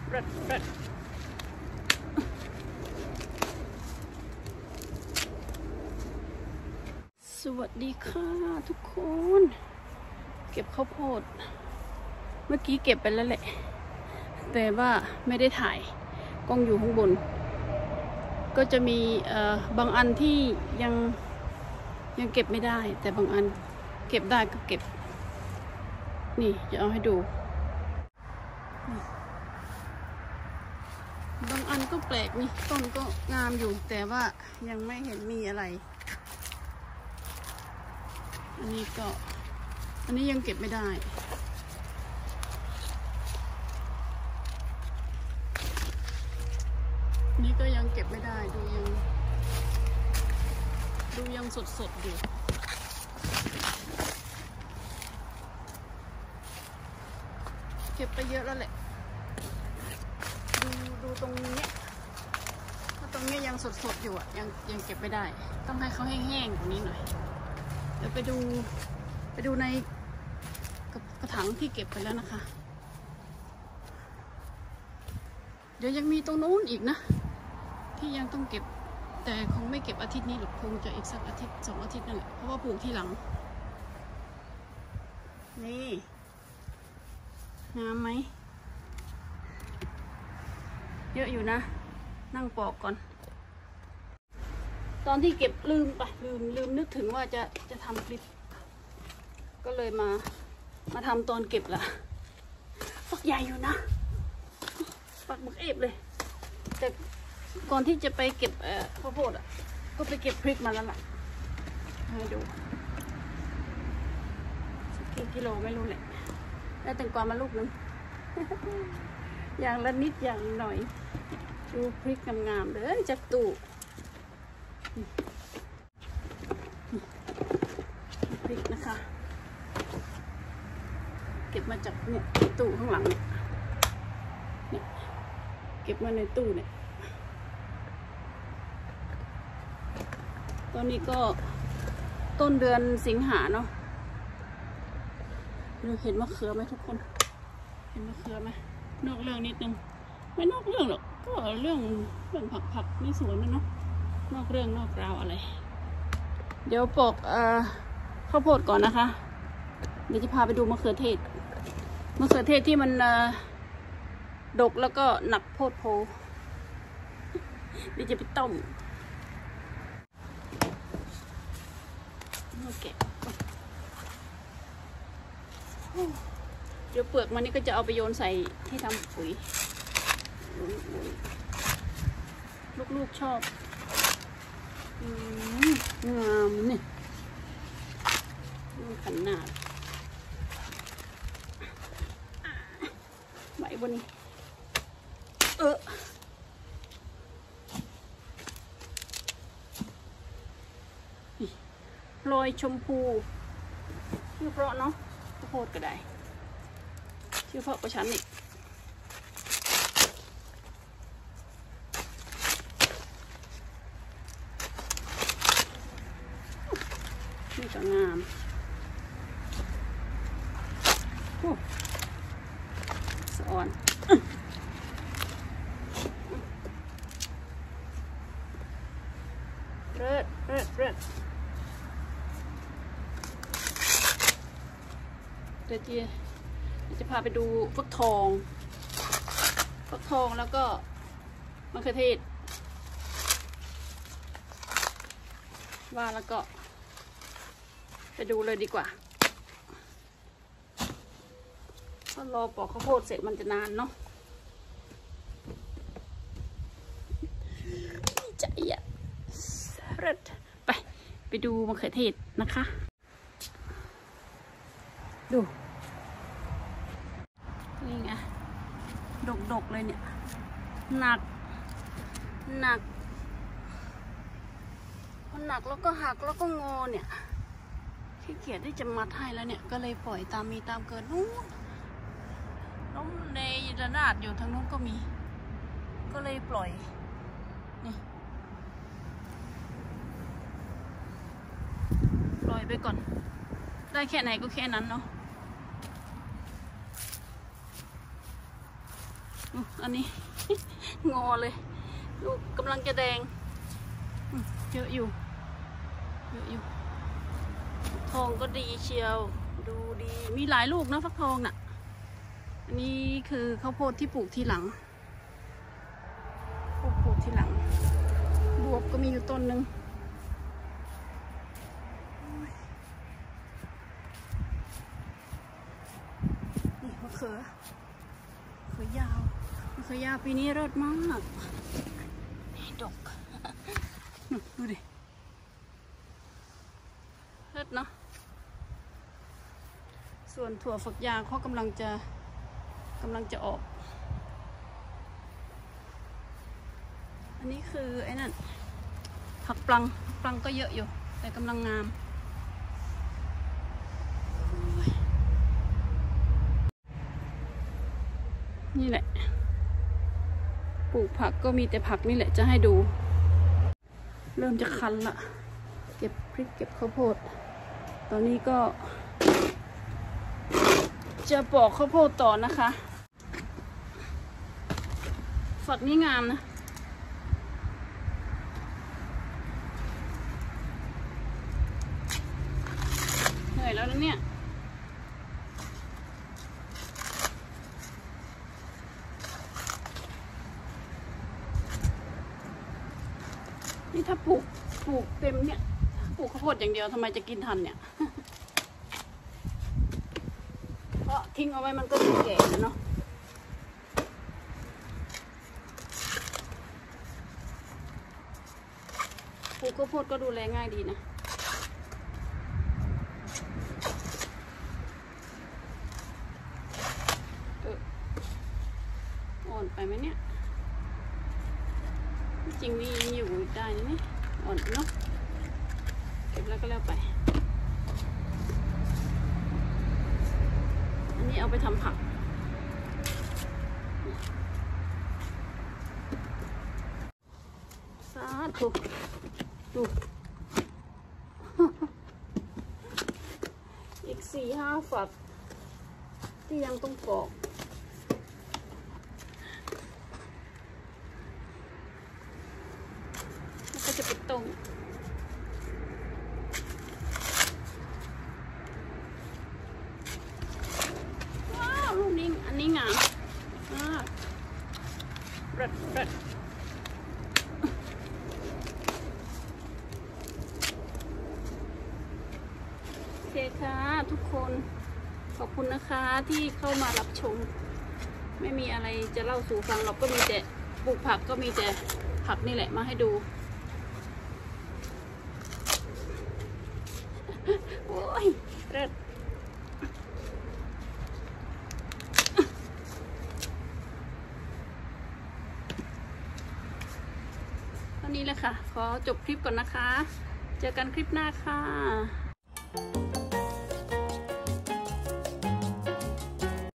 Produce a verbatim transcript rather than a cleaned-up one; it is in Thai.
เร็ดเร็ดสวัสดีค่ะทุกคนเก็บข้าวโพดเมื่อกี้เก็บไปแล้วแหละแต่ว่าไม่ได้ถ่ายกล้องอยู่ข้างบนก็จะมีบางอันที่ยังยังเก็บไม่ได้แต่บางอันเก็บได้ก็เก็บนี่จะเอาให้ดูบางอันก็แปลกนี่ต้นก็งามอยู่แต่ว่ายังไม่เห็นมีอะไรอันนี้ก็อันนี้ยังเก็บไม่ได้นี่ก็ยังเก็บไม่ได้ดูยังดูยังสดสดอยู่เก็บไปเยอะแล้วแหละดูดูตรงนี้เพราะตรงนี้ยังสดสดอยู่อ่ะยังยังเก็บไม่ได้ต้องให้เขาแห้งๆกว่านี้หน่อยเดี๋ยวไปดูไปดูในกระถางที่เก็บไปแล้วนะคะเดี๋ยวยังมีตรงนู้นอีกนะที่ยังต้องเก็บแต่คงไม่เก็บอาทิตย์นี้หรอกคงจะอีกสักอาทิตย์สองอาทิตย์นั่นแหละเพราะว่าปลูกที่หลังนี่งามไหมเยอะอยู่นะนั่งปอกก่อนตอนที่เก็บลืมไปลืมลืมนึกถึงว่าจะจะทำคลิปก็เลยมามาทำตอนเก็บละฝักใหญ่อยู่นะฝักบักเอฟเลยแต่ก่อนที่จะไปเก็บเอ่อข้าวโพดอ่ะก็ไปเก็บพริกมาแล้วล่ะให้ดูกี่กิโลไม่รู้แหละได้แตงกวามาลูกนึง อย่างละนิดอย่างหน่อยดูพริกงามๆเลยจากตู้พริกนะคะเก็บมาจากเนี่ยตู้ข้างหลังเนี่ยเนี่ยเก็บมาในตู้เนี่ยตอนนี้ก็ต้นเดือนสิงหาเนาะเราเห็นมะเขือไหมทุกคนเห็นมะเขือไหมนอกเรื่องนิดนึงไม่นอกเรื่องหรอกก็เรื่องเรื่องผักผักในสวนนะเนาะนอกเรื่องนอกราวอะไรเดี๋ยวปอกเอ่อข้าวโพดก่อนนะคะเดี๋ยวจะพาไปดูมะเขือเทศมะเขือเทศที่มันดกแล้วก็หนักโพดโพเดี๋ยวจะไปต้มโอเคเดี๋ยวเปลือกมันนี่ก็จะเอาไปโยนใส่ที่ทำปุ๋ยลูกๆชอบงามนี่ขนาดใบบนนี้เออโรยชมพูชื่อเพราะเนาะข้าวโพดก็ได้ชื่อเพราะประชันอีกนี่ก็งามโอ้สะอ่อนเร็ดเร็ดเร็ดเดี๋ยวจะจะพาไปดูฟักทองฟักทองแล้วก็มะเขือเทศว่าแล้วก็ไปดูเลยดีกว่าถ้ารอปอกข้าวโพดเสร็จมันจะนานเนาะใจอ่ะเร็ดไปไปดูมะเขือเทศนะคะดูนี่ไงดกๆเลยเนี่ยหนักหนักมันหนักแล้วก็หักแล้วก็งอเนี่ยขี้เกียจที่จะมัดให้แล้วเนี่ยก็เลยปล่อยตามมีตามเกิดนู้นล้มในระนาดอยู่ทางนู้นก็มีก็เลยปล่อยนี่ปล่อยไปก่อนได้แค่ไหนก็แค่นั้นเนาะอันนี้ งอเลยลูกกำลังจะแดงเยอะอยู่เยอะอยู่ทองก็ดีเชียวดูดีมีหลายลูกนะฟักทองน่ะอันนี้คือข้าวโพดที่ปลูกทีหลังปลูกปลูกทีหลังบวบก็มีอยู่ต้นหนึ่งนี่มะเขือมะเขือยาวมะเขือยาวปีนี้รสมากดกดูดิเลิศเนาะส่วนถั่วฝักยาวเขากำลังจะกำลังจะออกอันนี้คือไอ้นั่นผักปลังผักปลังก็เยอะอยู่แต่กำลังงามนี่แหละปลูกผักก็มีแต่ผักนี่แหละจะให้ดูเริ่มจะคันละเก็บพริกเก็บข้าวโพดตอนนี้ก็จะปอกข้าวโพดต่อนะคะฝักนี้งามนะเหนื่อยแล้วนะเนี่ยนี่ถ้าปลูกปลูกเต็มเนี่ยปลูกข้าวโพดอย่างเดียวทำไมจะกินทันเนี่ย เพราะทิ้งเอาไว้มันก็จะแก่แล้วเนาะปลูกข้าวโพดก็ดูแลง่ายดีนะเอออ่อนไปไหมเนี่ยจริงนี่อยู่ได้นะนี่อ่อนเนาะเก็บแล้วก็แล้วไปอันนี้เอาไปทำผักสาธุดูอีกสี่ห้าฝักที่ยังต้องปอกแล้วก็จะไปต้มว้าวลูกนี้อันนี้งามมากรัดรัดโอเคค่ะทุกคนขอบคุณนะคะที่เข้ามารับชมไม่มีอะไรจะเล่าสู่ฟังเราก็มีแต่ปลูกผักก็มีแต่ผักนี่แหละมาให้ดูโอ้ยเลิศเท่านี้เลยค่ะขอจบคลิปก่อนนะคะเจอกันคลิปหน้าค่ะ